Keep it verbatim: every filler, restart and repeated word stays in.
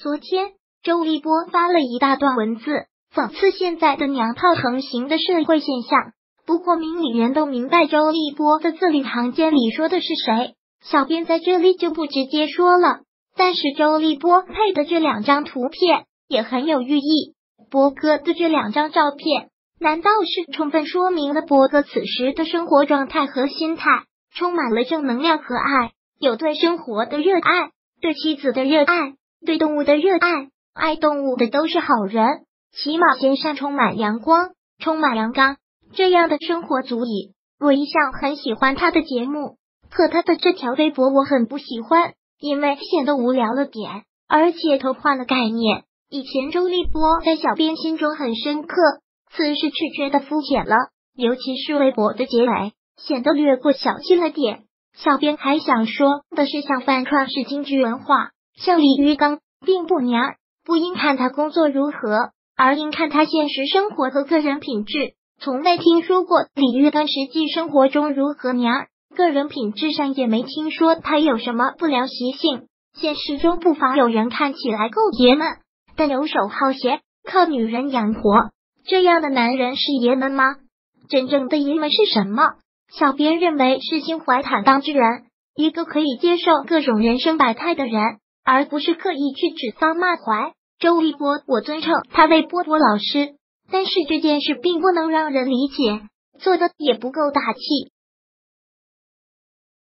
昨天，周立波发了一大段文字，讽刺现在的娘炮横行的社会现象。不过明理人都明白周立波的字里行间里说的是谁，小编在这里就不直接说了。但是周立波配的这两张图片也很有寓意。波哥的这两张照片，难道是充分说明了波哥此时的生活状态和心态，充满了正能量和爱，有对生活的热爱，对妻子的热爱，对动物的热爱，爱动物的都是好人，起码肩上充满阳光，充满阳刚，这样的生活足矣。我一向很喜欢他的节目，可他的这条微博我很不喜欢，因为显得无聊了点，而且偷换了概念。以前周立波在小编心中很深刻，此时却觉得肤浅了，尤其是微博的结尾显得略过小气了点。小编还想说的是，像翻创是京剧文化，像李玉刚并不娘，不应看他工作如何，而应看他现实生活和个人品质。从没听说过李玉刚实际生活中如何娘，个人品质上也没听说他有什么不良习性。现实中不乏有人看起来够爷们，但游手好闲，靠女人养活，这样的男人是爷们吗？真正的爷们是什么？小编认为是心怀坦荡之人，一个可以接受各种人生百态的人，而不是刻意去指桑骂槐。周立波，我尊称他为波波老师，但是这件事并不能让人理解，做的也不够大气。